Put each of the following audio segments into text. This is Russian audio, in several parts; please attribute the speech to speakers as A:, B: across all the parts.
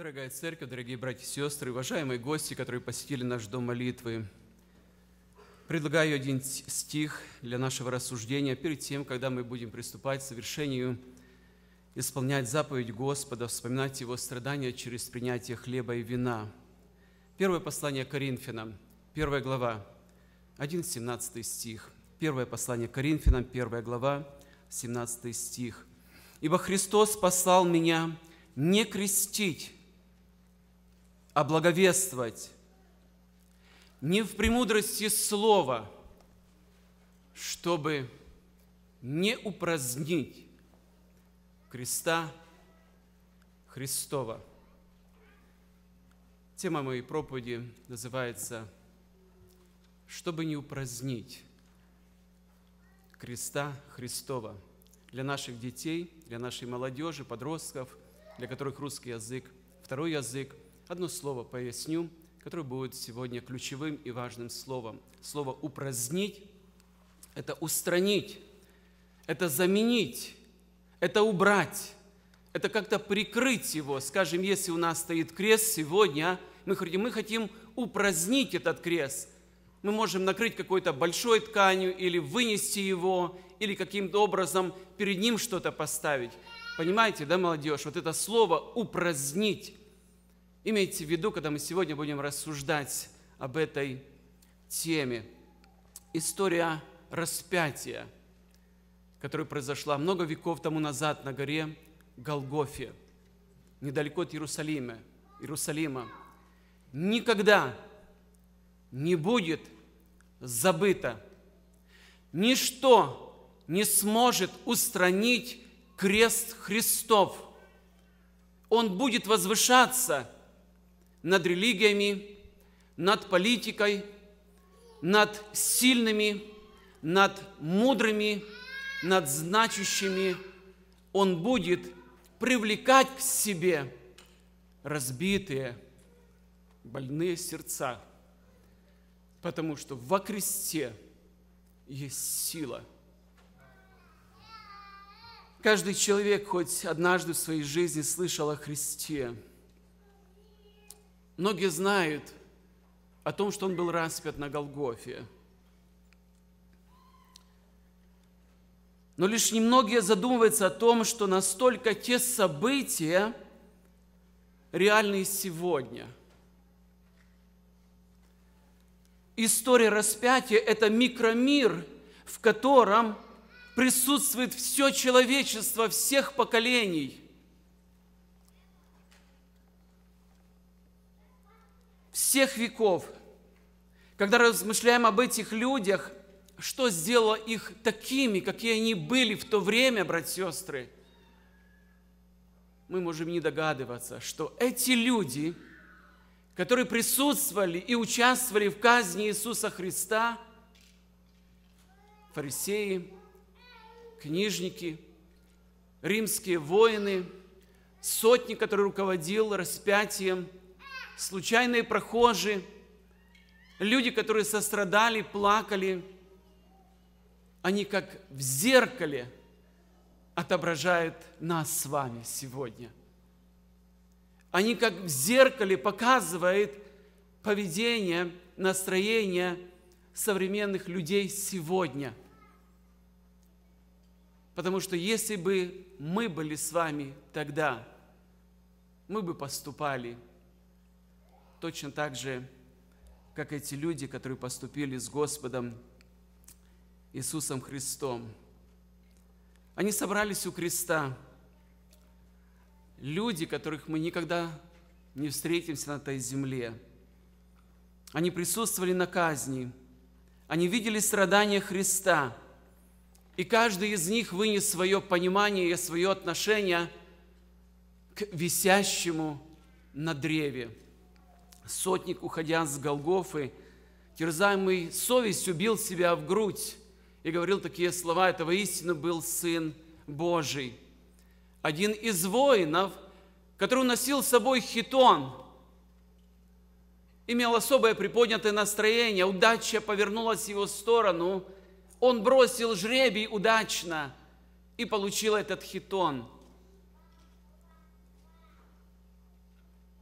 A: Дорогая церковь, дорогие братья и сестры, уважаемые гости, которые посетили наш дом молитвы, предлагаю один стих для нашего рассуждения перед тем, когда мы будем приступать к совершению, исполнять заповедь Господа, вспоминать Его страдания через принятие хлеба и вина. Первое послание Коринфянам, 1 глава, 11-17 стих. Первое послание Коринфянам, 1 глава, 17 стих. «Ибо Христос послал меня не крестить, а благовествовать, не в премудрости слова, чтобы не упразднить креста Христова». Тема моей проповеди называется «Чтобы не упразднить креста Христова». Для наших детей, для нашей молодежи, подростков, для которых русский язык второй язык, одно слово поясню, которое будет сегодня ключевым и важным словом. Слово «упразднить» – это устранить, это заменить, это убрать, это как-то прикрыть его. Скажем, если у нас стоит крест сегодня, мы хотим упразднить этот крест. Мы можем накрыть какой-то большой тканью или вынести его, или каким-то образом перед ним что-то поставить. Понимаете, да, молодежь? Вот это слово «упразднить». Имейте в виду, когда мы сегодня будем рассуждать об этой теме. История распятия, которая произошла много веков тому назад на горе Голгофе, недалеко от Иерусалима, никогда не будет забыто. Ничто не сможет устранить крест Христов. Он будет возвышаться над религиями, над политикой, над сильными, над мудрыми, над значащими. Он будет привлекать к себе разбитые, больные сердца, потому что во кресте есть сила. Каждый человек хоть однажды в своей жизни слышал о Христе. Многие знают о том, что Он был распят на Голгофе. Но лишь немногие задумываются о том, что настолько те события реальны сегодня. История распятия – это микромир, в котором присутствует все человечество всех поколений. Всех веков. Когда размышляем об этих людях, что сделало их такими, какие они были в то время, братья и сестры, мы можем не догадываться, что эти люди, которые присутствовали и участвовали в казни Иисуса Христа, фарисеи, книжники, римские воины, сотник, который руководил распятием, случайные прохожие, люди, которые сострадали, плакали, они как в зеркале отображают нас с вами сегодня. Они как в зеркале показывают поведение, настроение современных людей сегодня. Потому что если бы мы были с вами тогда, мы бы поступали точно так же, как эти люди, которые поступили с Господом Иисусом Христом. Они собрались у креста. Люди, которых мы никогда не встретимся на этой земле. Они присутствовали на казни. Они видели страдания Христа. И каждый из них вынес свое понимание и свое отношение к висящему на древе. Сотник, уходя с Голгофы, терзаемый совестью, бил себя в грудь и говорил такие слова: «Это воистину был Сын Божий». Один из воинов, который носил с собой хитон, имел особое приподнятое настроение, удача повернулась в его сторону, он бросил жребий удачно и получил этот хитон.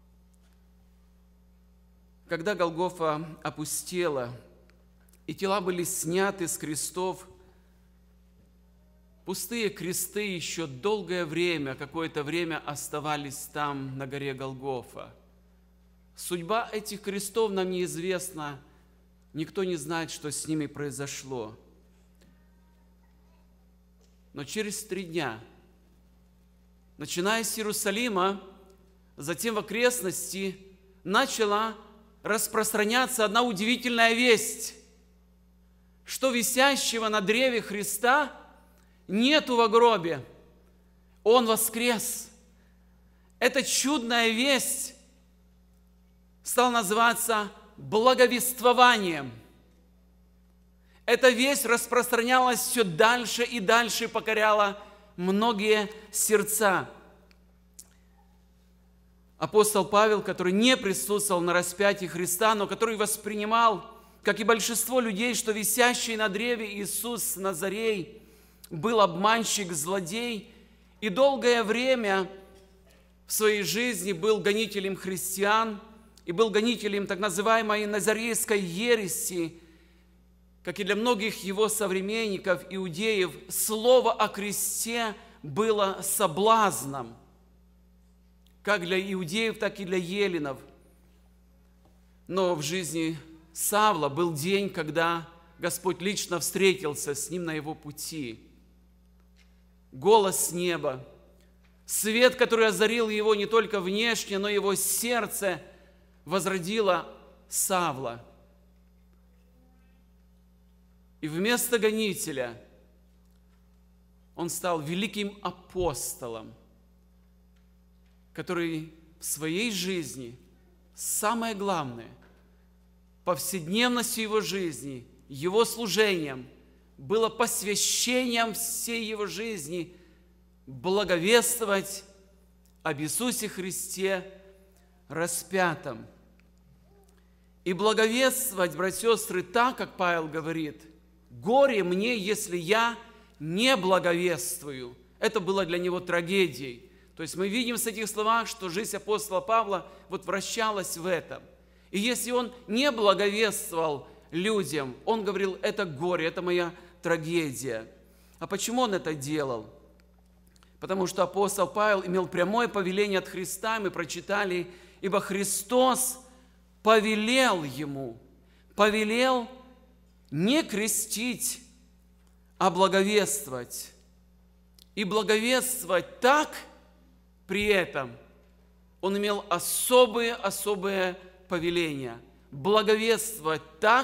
A: когда Голгофа опустела, и тела были сняты с крестов, пустые кресты еще долгое время, какое-то время оставались там, на горе Голгофа. Судьба этих крестов нам неизвестна, никто не знает, что с ними произошло. Но через 3 дня, начиная с Иерусалима, затем в окрестности, начала распространяться одна удивительная весть, что висящего на древе Христа нету во гробе, Он воскрес. Эта чудная весть стала называться благовествованием. Эта весть распространялась все дальше и дальше, покоряла многие сердца. Апостол Павел, который не присутствовал на распятии Христа, но который воспринимал, как и большинство людей, что висящий на древе Иисус Назарей был обманщик, злодей, и долгое время в своей жизни был гонителем христиан, и был гонителем так называемой назарейской ереси, как и для многих его современников, иудеев, слово о кресте было соблазном, как для иудеев, так и для еллинов. Но в жизни Савла был день, когда Господь лично встретился с ним на его пути. Голос с неба, свет, который озарил его не только внешне, но и его сердце, возродило Савла. И вместо гонителя он стал великим апостолом, который в своей жизни, самое главное, повседневностью его жизни, его служением, было посвящением всей его жизни благовествовать об Иисусе Христе распятом. И благовествовать, братья и сестры, так, как Павел говорит: «Горе мне, если я не благовествую». Это было для него трагедией. То есть мы видим с этих словах, что жизнь апостола Павла вот вращалась в этом. И если он не благовествовал людям, он говорил: это горе, это моя трагедия. А почему он это делал? Потому что апостол Павел имел прямое повеление от Христа, мы прочитали: «Ибо Христос повелел ему, повелел не крестить, а благовествовать». И благовествовать так при этом он имел особые повеления. Благовествовать так,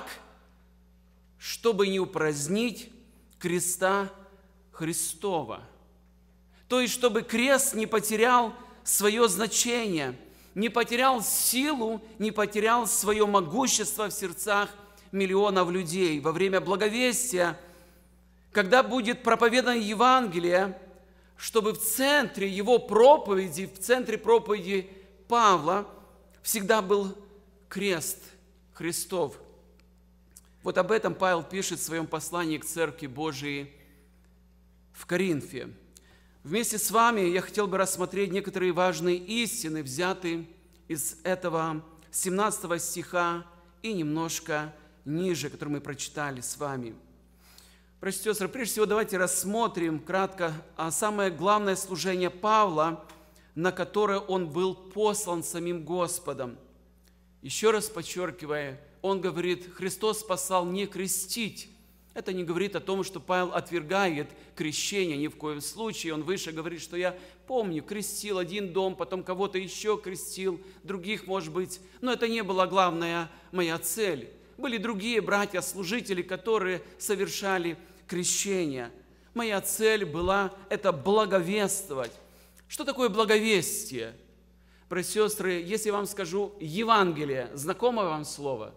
A: чтобы не упразднить креста Христова. То есть, чтобы крест не потерял свое значение, не потерял силу, не потерял свое могущество в сердцах миллионов людей. Во время благовестия, когда будет проповедано Евангелие, чтобы в центре его проповеди, в центре проповеди Павла всегда был крест Христов. Вот об этом Павел пишет в своем послании к Церкви Божией в Коринфе. Вместе с вами я хотел бы рассмотреть некоторые важные истины, взятые из этого 17 стиха и немножко ниже, который мы прочитали с вами. Братья и сестры, прежде всего давайте рассмотрим кратко самое главное служение Павла, на которое он был послан самим Господом. Еще раз подчеркивая, он говорит: Христос спасал не крестить. Это не говорит о том, что Павел отвергает крещение, ни в коем случае. Он выше говорит, что я помню, крестил один дом, потом кого-то еще крестил, других, может быть. Но это не была главная моя цель. Были другие братья-служители, которые совершали крещение. Моя цель была это благовествовать. Что такое благовестие? Братья и сестры, если я вам скажу Евангелие, знакомо вам слово?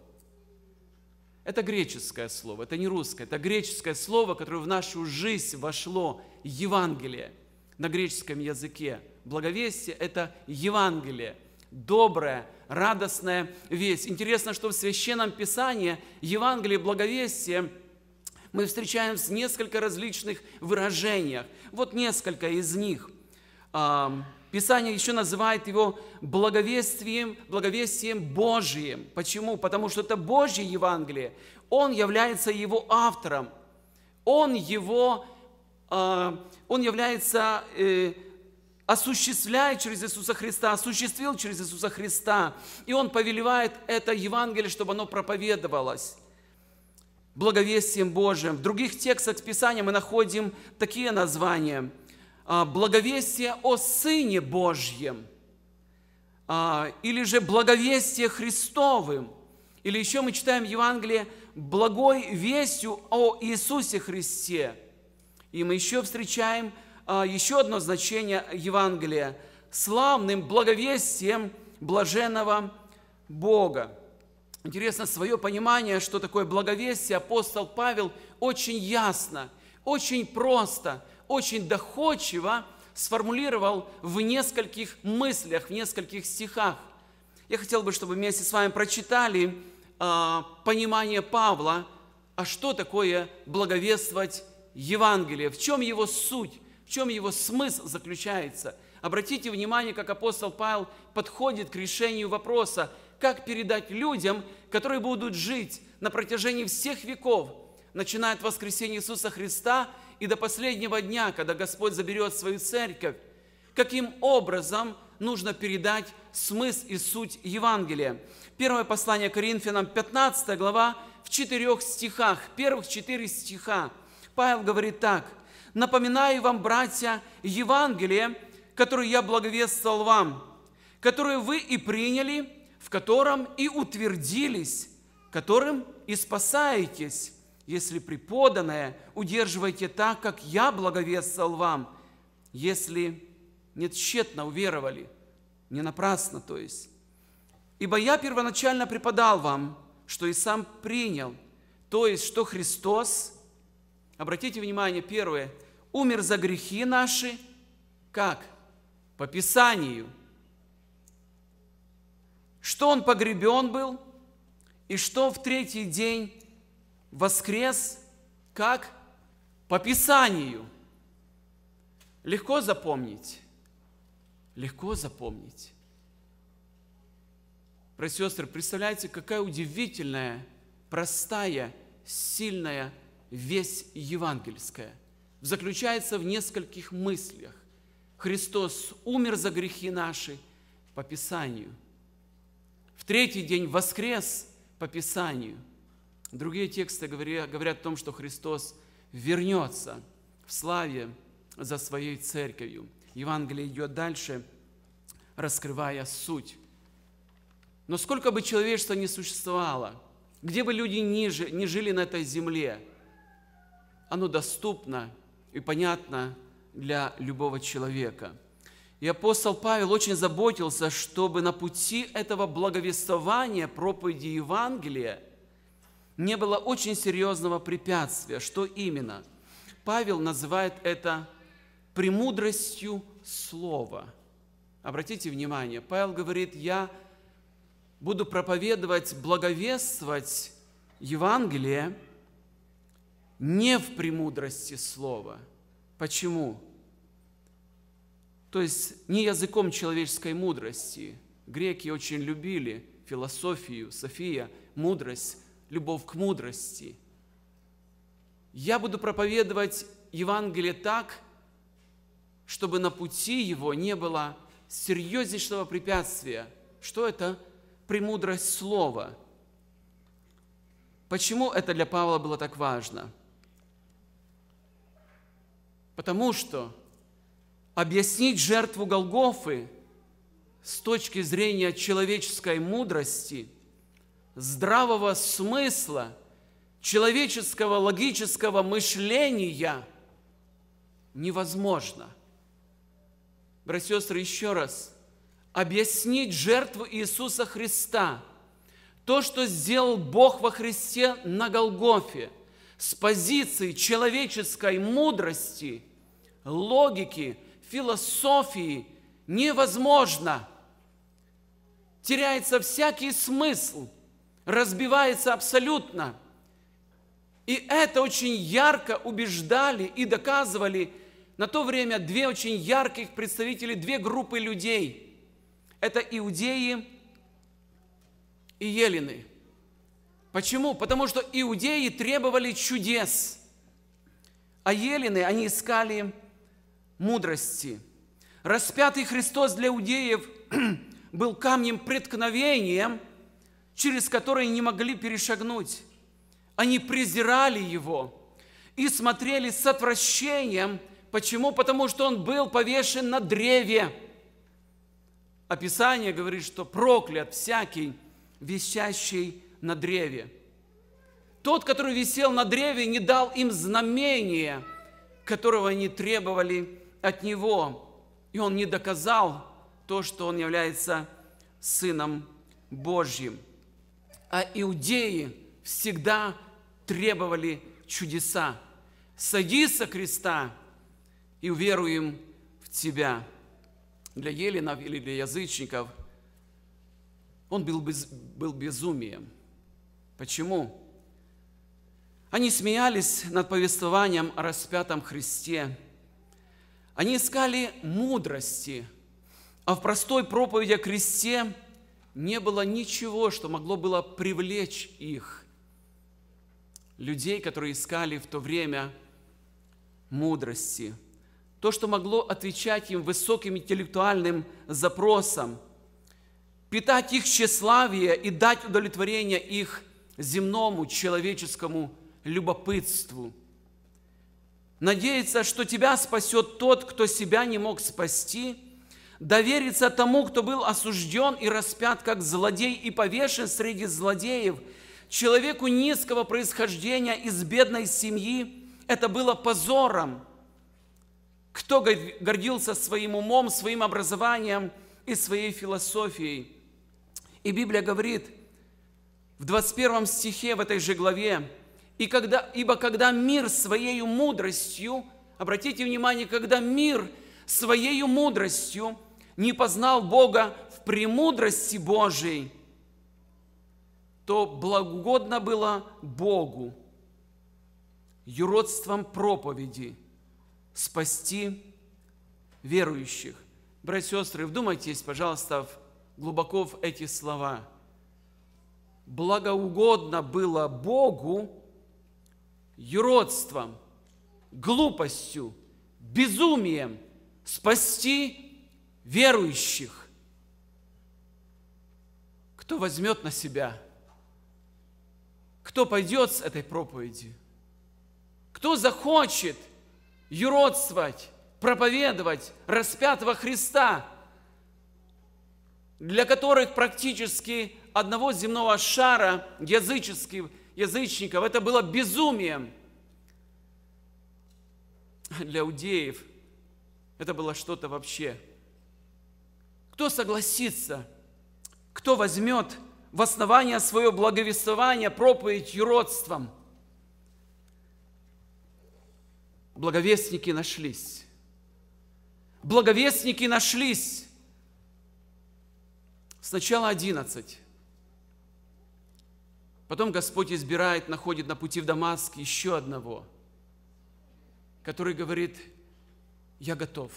A: Это греческое слово, это не русское, это греческое слово, которое в нашу жизнь вошло, Евангелие, на греческом языке. Благовестие – это Евангелие, добрая, радостная весть. Интересно, что в Священном Писании Евангелие, благовестие мы встречаем в несколько различных выражениях. Вот несколько из них. Писание еще называет его благовестием Божиим. Почему? Потому что это Божье Евангелие. Он является его автором. Он является, осуществляет через Иисуса Христа, осуществил через Иисуса Христа. И Он повелевает это Евангелие, чтобы оно проповедовалось благовестием Божиим. В других текстах Писания мы находим такие названия. Благовестие о Сыне Божьем, или же благовестие Христовым, или еще мы читаем Евангелие благой вестью о Иисусе Христе. И мы еще встречаем еще одно значение Евангелия – славным благовестием блаженного Бога. Интересно, свое понимание, что такое благовестие, апостол Павел очень ясно, очень просто, очень доходчиво сформулировал в нескольких мыслях, в нескольких стихах. Я хотел бы, чтобы вместе с вами прочитали понимание Павла, а что такое благовествовать Евангелие, в чем его суть, в чем его смысл заключается. Обратите внимание, как апостол Павел подходит к решению вопроса, как передать людям, которые будут жить на протяжении всех веков, начиная от воскресения Иисуса Христа и до последнего дня, когда Господь заберет свою церковь, каким образом нужно передать смысл и суть Евангелия. Первое послание Коринфянам, 15 глава, в 4 стихах, первых 4 стиха, Павел говорит так: «Напоминаю вам, братья, Евангелие, которое я благовествовал вам, которое вы и приняли, в котором и утвердились, которым и спасаетесь, если преподанное удерживаете так, как я благовествовал вам, если не тщетно уверовали, не напрасно, то есть. Ибо я первоначально преподал вам, что и сам принял, то есть, что Христос, обратите внимание, первое, умер за грехи наши, как? По Писанию. Что Он погребен был, и что в 3-й день воскрес, как? По Писанию. Легко запомнить? Легко запомнить. Братья и сестры, представляете, какая удивительная, простая, сильная весть евангельская заключается в нескольких мыслях. Христос умер за грехи наши по Писанию. В 3-й день воскрес по Писанию. Другие тексты говорят о том, что Христос вернется в славе за своей церковью. Евангелие идет дальше, раскрывая суть. Но сколько бы человечества ни существовало, где бы люди ни жили на этой земле, оно доступно и понятно для любого человека. И апостол Павел очень заботился, чтобы на пути этого благовествования, проповеди Евангелия, не было очень серьезного препятствия. Что именно? Павел называет это премудростью слова. Обратите внимание, Павел говорит: я буду проповедовать, благовествовать Евангелие не в премудрости слова. Почему? То есть не языком человеческой мудрости. Греки очень любили философию, София, мудрость, любовь к мудрости. Я буду проповедовать Евангелие так, чтобы на пути его не было серьезнейшего препятствия. Что это? Премудрость слова. Почему это для Павла было так важно? Потому что объяснить жертву Голгофы с точки зрения человеческой мудрости, здравого смысла, человеческого логического мышления невозможно. Братья и сестры, еще раз. Объяснить жертву Иисуса Христа, то, что сделал Бог во Христе на Голгофе, с позиции человеческой мудрости, логики, философии невозможно. Теряется всякий смысл, разбивается абсолютно. И это очень ярко убеждали и доказывали на то время две очень ярких представителей, две группы людей. Это иудеи и елены. Почему? Потому что иудеи требовали чудес, а елены, они искали мудрости. Распятый Христос для иудеев был камнем преткновения, через который не могли перешагнуть. Они презирали Его и смотрели с отвращением. Почему? Потому что Он был повешен на древе. А Писание говорит, что проклят всякий, висящий на древе. Тот, который висел на древе, не дал им знамения, которого они требовали от Него. И Он не доказал то, что Он является Сыном Божьим. А иудеи всегда требовали чудеса. Сойди со креста и уверуем в Тебя. Для еленов или для язычников он был безумием. Почему? Они смеялись над повествованием о распятом Христе. Они искали мудрости, а в простой проповеди о кресте не было ничего, что могло было привлечь их, людей, которые искали в то время мудрости. То, что могло отвечать им высоким интеллектуальным запросам, питать их тщеславие и дать удовлетворение их земному человеческому любопытству. Надеяться, что тебя спасет тот, кто себя не мог спасти, довериться тому, кто был осужден и распят как злодей и повешен среди злодеев, человеку низкого происхождения из бедной семьи, это было позором. Кто гордился своим умом, своим образованием и своей философией? И Библия говорит в 21 стихе в этой же главе: «Ибо когда мир своею мудростью», обратите внимание, когда мир своею мудростью не познал Бога в премудрости Божией, то благоугодно было Богу юродством проповеди спасти верующих». Братья и сестры, вдумайтесь, пожалуйста, глубоко в эти слова. Благоугодно было Богу юродством, глупостью, безумием спасти верующих. Кто возьмет на себя? Кто пойдет с этой проповеди? Кто захочет юродствовать, проповедовать распятого Христа, для которых практически одного земного шара язычников это было безумием? Для иудеев это было что-то вообще. Кто согласится, кто возьмет в основание свое благовествование проповедь юродством? Благовестники нашлись. Благовестники нашлись. Сначала 11. Потом Господь избирает, находит на пути в Дамаск еще одного, который говорит: я готов.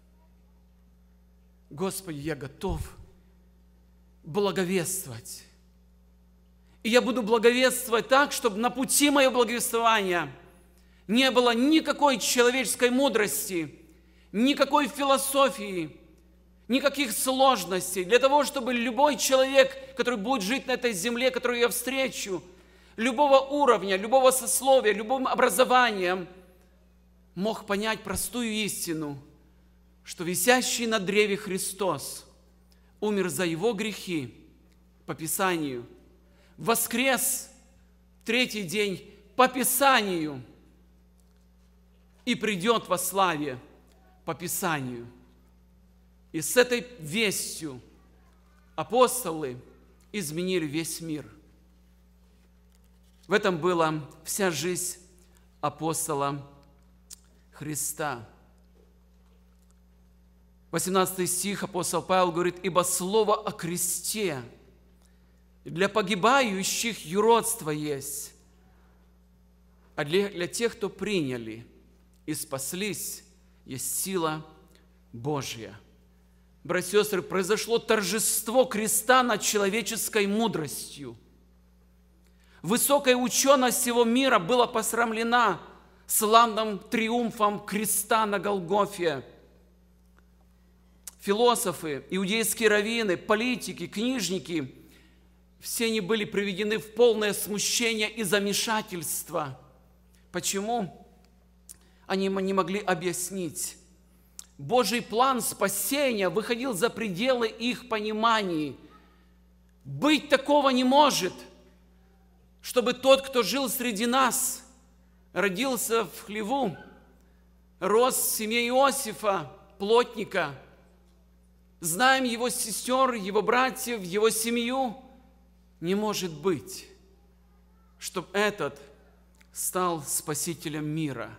A: Господи, я готов благовествовать. И я буду благовествовать так, чтобы на пути моего благовествования не было никакой человеческой мудрости, никакой философии, никаких сложностей. Для того, чтобы любой человек, который будет жить на этой земле, которую я встречу, любого уровня, любого сословия, любым образованием, мог понять простую истину, что висящий на древе Христос умер за его грехи по Писанию, воскрес в третий день по Писанию и придет во славе по Писанию. И с этой вестью апостолы изменили весь мир. В этом была вся жизнь апостола Христа. 18 стих, апостол Павел говорит: «Ибо слово о кресте для погибающих юродство есть, а для тех, кто приняли и спаслись, есть сила Божья. Братья и сестры, произошло торжество креста над человеческой мудростью. Высокая ученость всего мира была посрамлена славным триумфом креста на Голгофе. Философы, иудейские раввины, политики, книжники – все они были приведены в полное смущение и замешательство. Почему? Они не могли объяснить. Божий план спасения выходил за пределы их пониманий. Быть такого не может, чтобы тот, кто жил среди нас, родился в хлеву, рос в семье Иосифа, плотника, знаем его сестер, его братьев, его семью, не может быть, чтобы этот стал спасителем мира.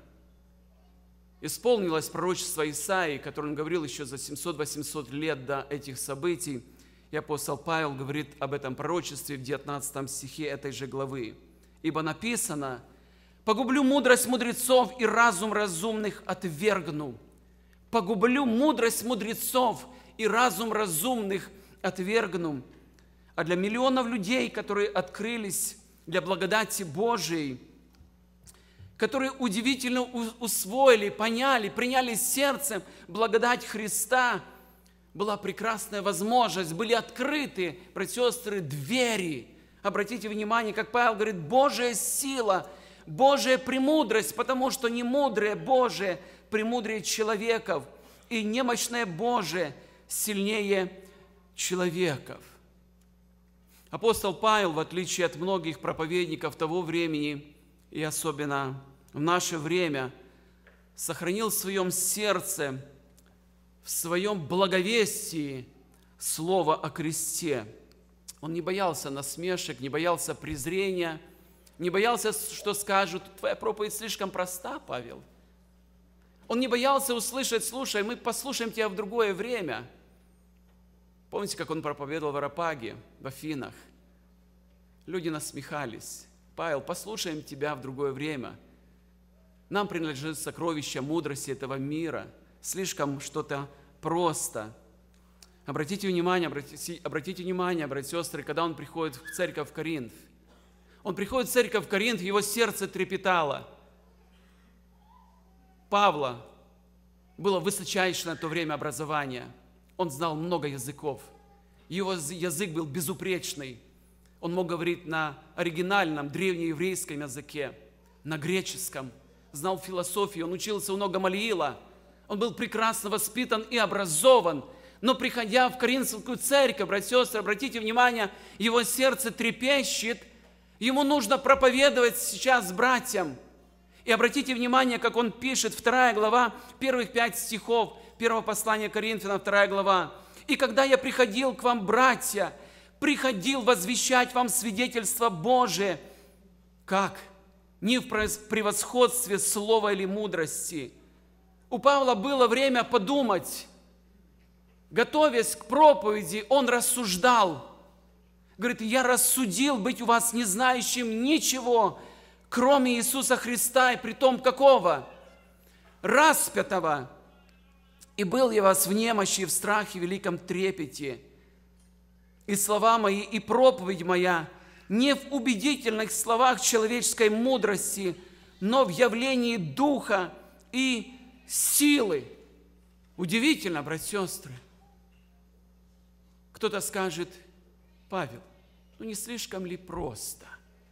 A: Исполнилось пророчество Исаии, которое он говорил еще за 700-800 лет до этих событий. И апостол Павел говорит об этом пророчестве в 19 стихе этой же главы. «Ибо написано: погублю мудрость мудрецов и разум разумных отвергну». Погублю мудрость мудрецов и разум разумных отвергну. А для миллионов людей, которые открылись для благодати Божией, которые удивительно усвоили, поняли, приняли сердцем благодать Христа, была прекрасная возможность, были открыты, братья и сестры, двери. Обратите внимание, как Павел говорит, Божья сила, Божья премудрость, потому что не мудрое Божие премудрее человеков, и немощное Божие сильнее человеков. Апостол Павел, в отличие от многих проповедников того времени, и особенно в наше время, сохранил в своем сердце, в своем благовестии слово о кресте. Он не боялся насмешек, не боялся презрения, не боялся, что скажут: твоя проповедь слишком проста, Павел. Он не боялся услышать: слушай, мы послушаем тебя в другое время. Помните, как он проповедовал в Ареопаге, в Афинах? Люди насмехались. Павел, послушаем тебя в другое время. Нам принадлежит сокровище мудрости этого мира. Слишком что-то просто. Обратите внимание, братья и сестры, когда он приходит в церковь в Коринф. Он приходит в церковь в Коринф, его сердце трепетало. Павла было высочайшее на то время образование. Он знал много языков. Его язык был безупречный. Он мог говорить на оригинальном древнееврейском языке, на греческом. Знал философию, он учился у Гамалиила. Он был прекрасно воспитан и образован. Но приходя в Коринфскую церковь, братья и сестры, обратите внимание, его сердце трепещет. Ему нужно проповедовать сейчас братьям. И обратите внимание, как он пишет, 2 глава, первых 5 стихов, 1 послания Коринфянам, 2 глава. «И когда я приходил к вам, братья, приходил возвещать вам свидетельство Божие». Как? Не в превосходстве слова или мудрости. У Павла было время подумать. Готовясь к проповеди, он рассуждал. Говорит, я рассудил быть у вас не знающим ничего, кроме Иисуса Христа, и притом какого? Распятого. И был я вас в немощи, в страхе, в великом трепете. И слова мои, и проповедь моя не в убедительных словах человеческой мудрости, но в явлении Духа и силы. Удивительно, братья и сестры. Кто-то скажет, Павел, ну не слишком ли просто?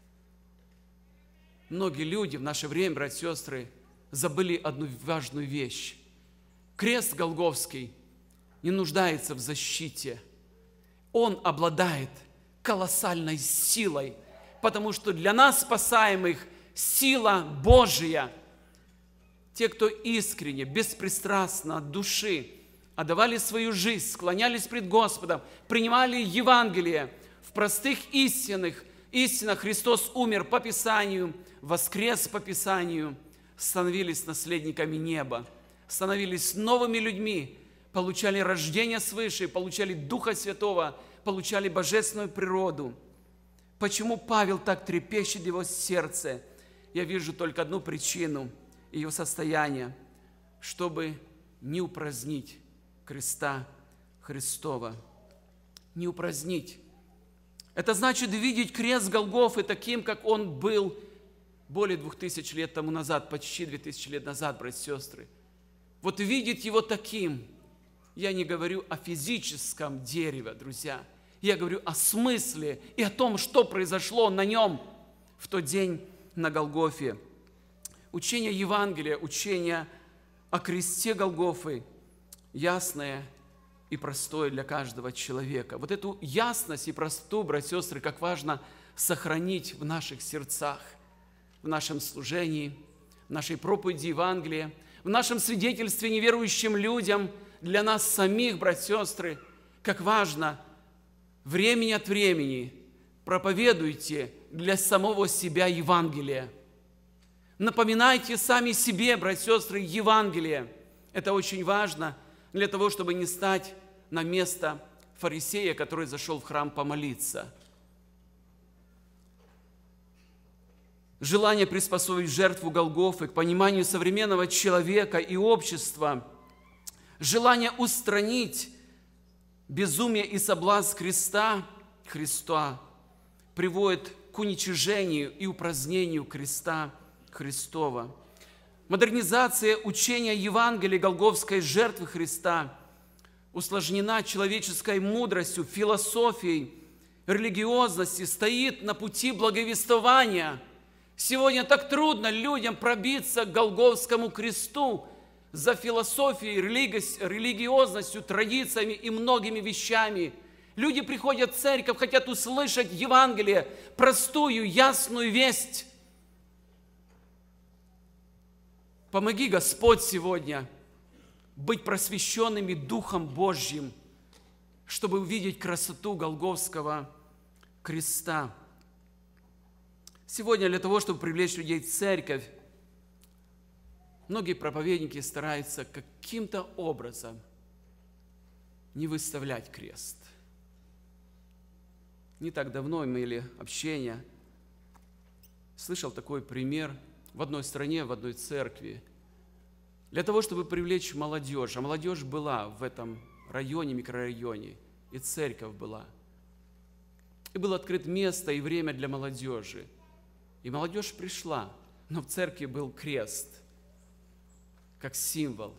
A: Многие люди в наше время, братья и сестры, забыли одну важную вещь. Крест Голгофский не нуждается в защите. Он обладает колоссальной силой, потому что для нас, спасаемых, сила Божия. Те, кто искренне, беспристрастно от души отдавали свою жизнь, склонялись пред Господом, принимали Евангелие в простых истинах Христос умер по Писанию, воскрес по Писанию, становились наследниками неба, становились новыми людьми, получали рождение свыше, получали Духа Святого, получали божественную природу. Почему Павел так трепещет в его сердце? Я вижу только одну причину – ее состояние, чтобы не упразднить креста Христова. Не упразднить. Это значит видеть крест Голгофы таким, как он был более 2000 лет тому назад, почти 2000 лет назад, братья и сестры. Вот видеть его таким. Я не говорю о физическом дереве, друзья. Я говорю о смысле и о том, что произошло на нем в тот день на Голгофе. Учение Евангелия, учение о кресте Голгофы ясное и простое для каждого человека. Вот эту ясность и простоту, братья и сестры, как важно сохранить в наших сердцах, в нашем служении, в нашей проповеди Евангелия, в нашем свидетельстве неверующим людям, для нас самих, братья и сестры, как важно времени от времени проповедуйте для самого себя Евангелие. Напоминайте сами себе, братья и сестры, Евангелие. Это очень важно для того, чтобы не стать на место фарисея, который зашел в храм помолиться. Желание приспособить жертву Голгофы к пониманию современного человека и общества, желание устранить безумие и соблазн креста Христа приводит к уничижению и упразднению креста Христова. Модернизация учения Евангелия Голгофской жертвы Христа усложнена человеческой мудростью, философией, религиозностью, стоит на пути благовествования. Сегодня так трудно людям пробиться к Голгофскому кресту за философией, религиозностью, традициями и многими вещами. Люди приходят в церковь, хотят услышать Евангелие, простую, ясную весть. Помоги, Господь, сегодня быть просвещенными Духом Божьим, чтобы увидеть красоту Голгофского креста. Сегодня для того, чтобы привлечь людей в церковь, многие проповедники стараются каким-то образом не выставлять крест. Не так давно имели общение. Слышал такой пример в одной стране, в одной церкви. Для того, чтобы привлечь молодежь, а молодежь была в этом районе, микрорайоне, и церковь была. И было открыто место и время для молодежи. И молодежь пришла, но в церкви был крест, как символ.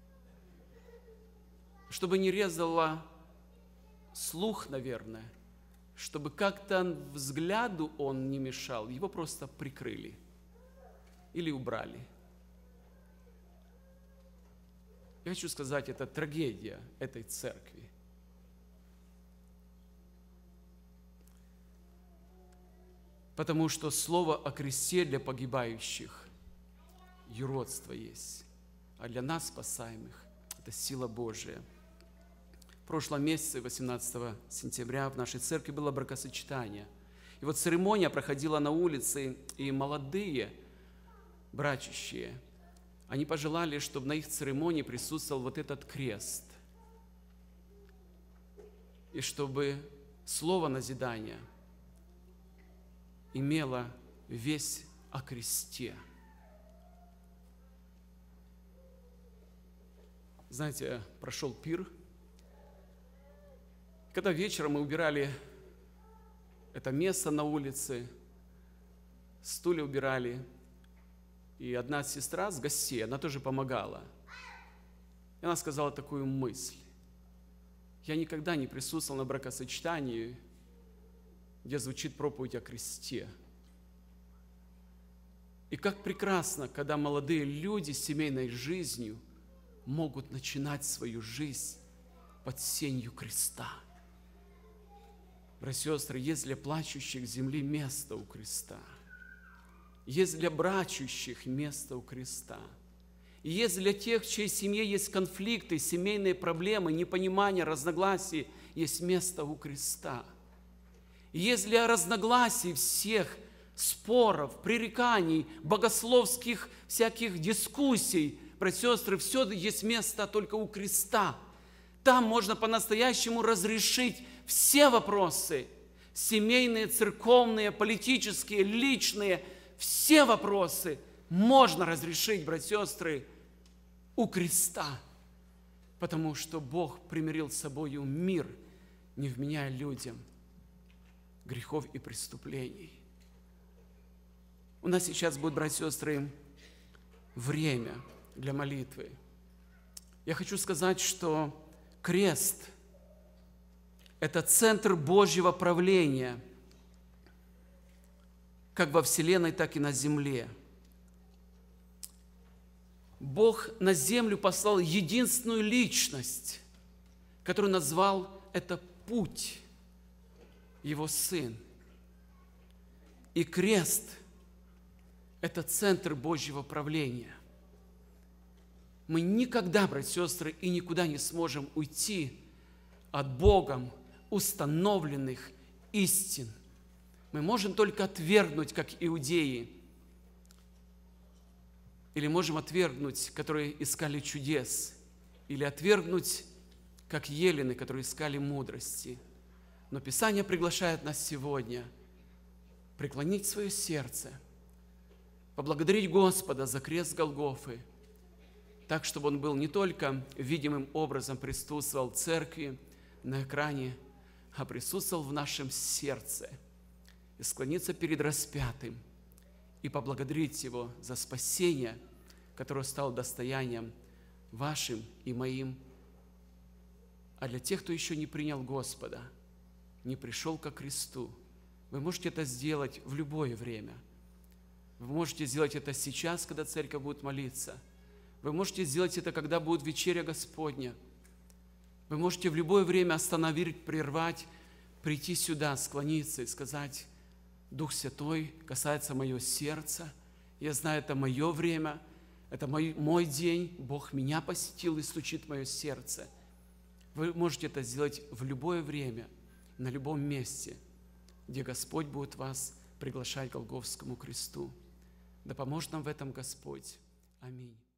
A: Чтобы не резало слух, наверное, чтобы как-то взгляду он не мешал, его просто прикрыли или убрали. Я хочу сказать, это трагедия этой церкви. Потому что слово о кресте для погибающих юродство есть, а для нас, спасаемых, это сила Божия. В прошлом месяце, 18 сентября, в нашей церкви было бракосочетание. И вот церемония проходила на улице, и молодые брачущие, они пожелали, чтобы на их церемонии присутствовал вот этот крест. И чтобы слово назидания имело весть о кресте. Знаете, прошел пир. Когда вечером мы убирали это место на улице, стулья убирали, и одна сестра с гостей, она тоже помогала. И она сказала такую мысль. Я никогда не присутствовал на бракосочетании, где звучит проповедь о кресте. И как прекрасно, когда молодые люди с семейной жизнью могут начинать свою жизнь под сенью креста. Братья и сестры, есть для плачущих земли место у креста. Есть для брачущих место у креста. И есть для тех, в чьей семье есть конфликты, семейные проблемы, непонимание, разногласия, есть место у креста. И есть для разногласий всех, споров, пререканий, богословских всяких дискуссий, братья и сестры, все есть место только у креста. Там можно по-настоящему разрешить все вопросы, семейные, церковные, политические, личные, все вопросы можно разрешить, братья и сестры, у креста. потому что Бог примирил с собою мир, не вменяя людям грехов и преступлений. У нас сейчас будет, братья и сестры, время для молитвы. Я хочу сказать, что крест – это центр Божьего правления, как во вселенной, так и на земле. Бог на землю послал единственную личность, которую назвал это путь, Его Сын. И крест – это центр Божьего правления. Мы никогда, братья и сестры, и никуда не сможем уйти от Богом установленных истин. Мы можем только отвергнуть, как иудеи, или можем отвергнуть, которые искали чудес, или отвергнуть, как елены, которые искали мудрости. Но Писание приглашает нас сегодня преклонить свое сердце, поблагодарить Господа за крест Голгофы, так, чтобы Он был не только видимым образом присутствовал в церкви, на экране, а присутствовал в нашем сердце, и склониться перед распятым, и поблагодарить Его за спасение, которое стало достоянием вашим и моим. А для тех, кто еще не принял Господа, не пришел ко кресту, вы можете это сделать в любое время. Вы можете сделать это сейчас, когда церковь будет молиться. Вы можете сделать это, когда будет вечеря Господня. Вы можете в любое время остановить, прервать, прийти сюда, склониться и сказать: Дух Святой касается моего сердца. Я знаю, это мое время, это мой день. Бог меня посетил и стучит в мое сердце. Вы можете это сделать в любое время, на любом месте, где Господь будет вас приглашать к Голгофскому кресту. Да поможет нам в этом Господь. Аминь.